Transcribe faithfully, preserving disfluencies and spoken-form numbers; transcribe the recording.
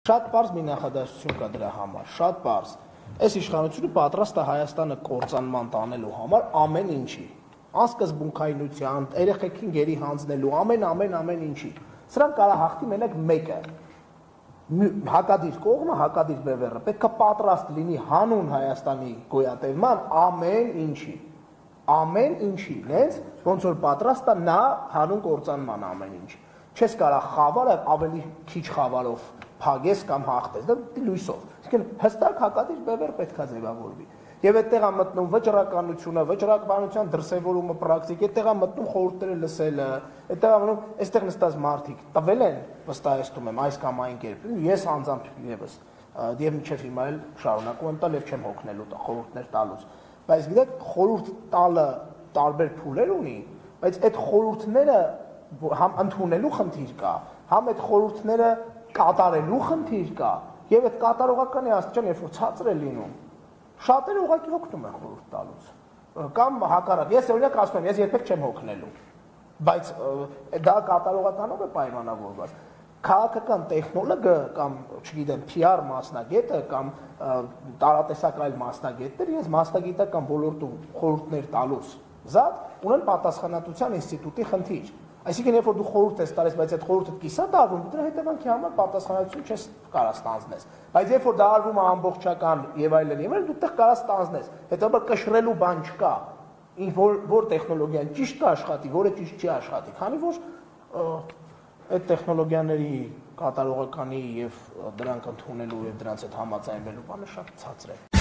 Շատ պարզ մի նախադասություն կա դրա համար, շատ պարզ։ Այս իշխանությունը պատրաստ է Հայաստանը կործանման տանելու համար ամեն ինչի, անսկզբունքայնության, երեխեքին գերի հանձնելու, ամեն ամեն ամեն ինչի։ Սրանք կարա հաղթի մենակ մեկը։ Հակադիր կողմը, հակադիր բևեռը պետք է պատրաստ լինի հանուն Հայաստանի գոյատևման ամեն ինչի։ Ամեն ինչի, նենց ոնց որ պատրաստ է նա հանուն կործանման ամեն ինչ։ Չես կարա խավարը ավելի քիչ խավարով փագես կամ հաղթես, դա լույսով։ Իսկեն հստակ հակադիր բևեռ պետք է ձևավորվի։ Եվ այդտեղ է մտնում վճռականությունը, վճռականության դրսևորումը պրակտիկ, այդտեղ է մտնում խորհուրդները լսելը, այդտեղ է մտնում, այստեղ նստած մարդիկ տվել են, վստահեցնում եմ, այս կամ այն կերպ։ Ես անձամբ եւս եւ մինչեւ հիմա էլ շարունակում եմ տալ եւ չեմ հոգնելու խորհուրդներ տալուց։ Բայց գիտեք, խորհուրդ տալը տարբեր փուլեր ունի, բայց այդ խորհուրդները համ ընդունելու խնդիր կա, համ այդ խորհուրդները կատարելու խնդիր կա, եւ այդ կատարողականի աստիճան երբ որ ցածր է լինում, շատերը ուղղակի հոգնում են խորհուրդ տալուց։ Կամ հակառակ, ես օրինակ ասում եմ, ես երբեք չեմ հոգնելու, բայց դա կատարողականով է պայմանավորված։ Քաղաքական տեխնոլոգը կամ, չգիտեմ, P R մասնագետը կամ տարատեսակ այլ մասնագետներ, ես մասնագիտական ոլորտում խորհուրդներ տալուց զատ ունեն պատասխանատվության ինստիտուտի խնդիր։ Այսինքն, երբ որ դու խորհուրդ ես տալիս, բայց այդ խորհուրդը կիսա դառնում, դրա հետևանքի համար պատասխանատվություն չես կարա ստանձնես։ Բայց երբ որ դա արվում է ամբողջական եւ այլն, եւ այլն, դու տեղ կարա ստանձնես։ Հետաբար կշռելու բան չկա։ Ինչ որ որ տեխնոլոգիան ճիշտ կաշխատի, որը ճիշտ չի աշխատի, քանի որ այդ տեխնոլոգիաների կատարողականի եւ դրանք ընդունելու եւ դրանց հետ համաձայնվելու բանը շատ ցածր է։